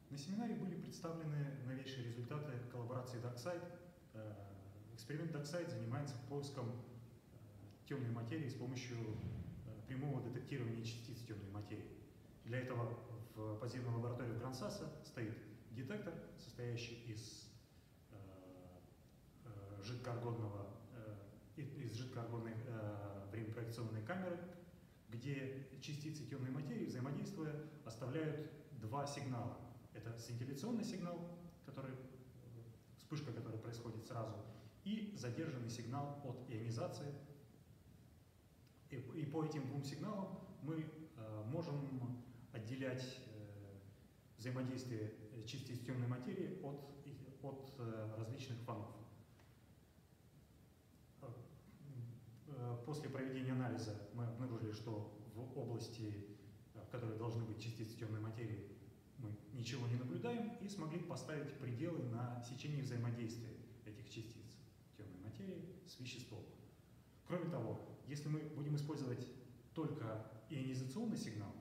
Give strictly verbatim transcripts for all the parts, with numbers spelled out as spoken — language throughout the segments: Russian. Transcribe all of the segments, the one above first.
На семинаре были представлены новейшие результаты коллаборации Darkside. Эксперимент Darkside занимается поиском темной материи с помощью прямого детектирования частиц темной материи. Для этого в подземной лаборатории в Gran Sasso стоит детектор, состоящий из жидкоаргонного, из жидкоаргонной времяпроекционной камеры, где частицы темной материи, взаимодействуя, оставляют два сигнала. Это сцинтилляционный сигнал, который, вспышка которой происходит сразу, и задержанный сигнал от ионизации. И, и по этим двум сигналам мы э, можем отделять э, взаимодействие частиц темной материи от, от э, различных фонов. После проведения анализа мы обнаружили, что в области, в которой должны быть частицы темной материи, мы ничего не наблюдаем и смогли поставить пределы на сечение взаимодействия этих частиц темной материи с веществом. Кроме того, если мы будем использовать только ионизационный сигнал,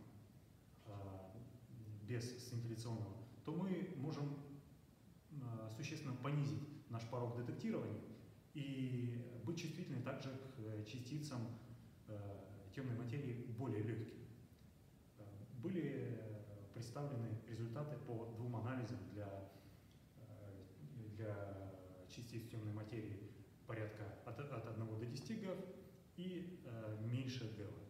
без сцинтилляционного, то мы можем существенно понизить наш порог детектирования и быть чувствительны также к частицам темной материи более легким. Были представлены результаты по двум анализам для, для частиц темной материи порядка от, от одного до десяти ГeV и меньше ГeV.